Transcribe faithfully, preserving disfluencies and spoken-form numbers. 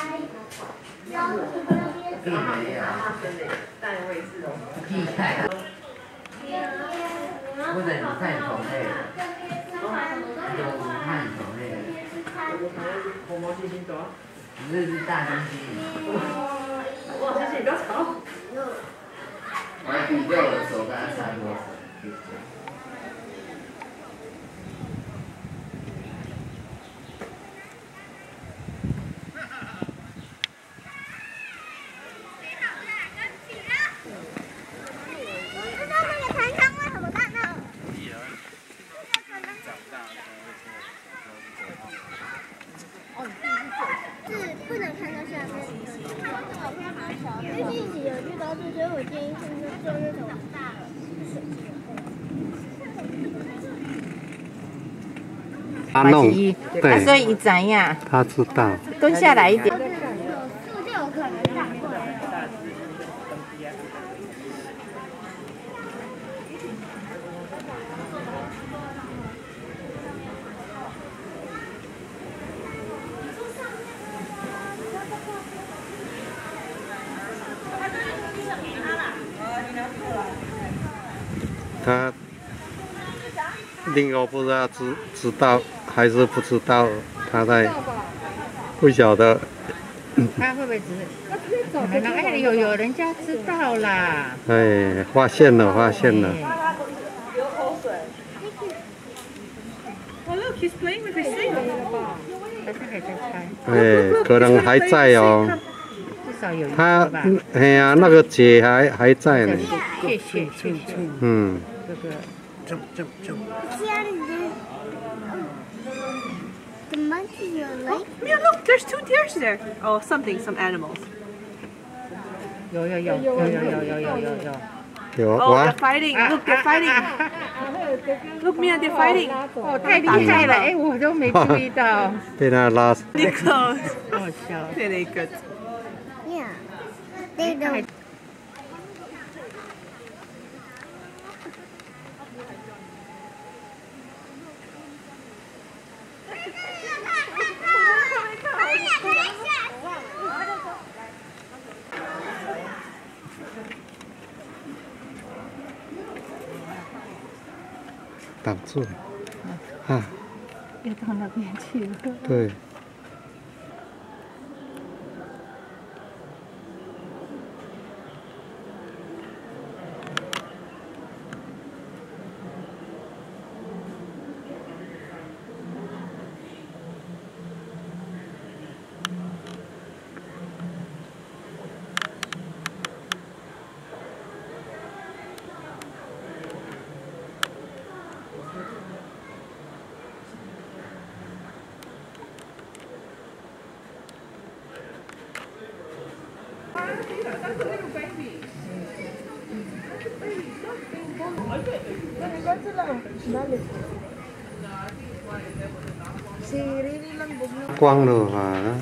并没有， 但我也是。 厉害。或者你看种类，有无看种类的。 红毛猩猩多。 这是大猩猩。 哇，猩猩不要吵。 我还比六的手跟他差不多。 是不能看到下面，因为一起有遇到这，所以我建议现在做那种大了。 他弄，对， 啊、所以一怎样？ 他知道。 蹲下来一点。 有塑就有可能长过来。 他另外不知道知知道还是不知道，他在不晓得。 他会不会只是？可能哎，有有人家知道啦。 哎，发现了，发现了。 流口水。Oh look, he's playing with his thing. 还是还在猜。 哎，可能还在哦。 至少有一个他吧。 哎呀，那个结还还在呢。 谢谢谢谢。 嗯。 这个。 中中中。 The monkey are like. Yeah, look, there's two deers there. Oh, something, some animals. 有有有有有有有有有有。 有 Oh, 哇 they're fighting. Look, they're fighting. Look, Mia, they're fighting. 哦，太厉害了！哎，我都没注意到。 被他拉。 They're close. 好笑。 Very good. Yeah. They don't. 挡住了，啊， 又到那边去了。 对。光了啊！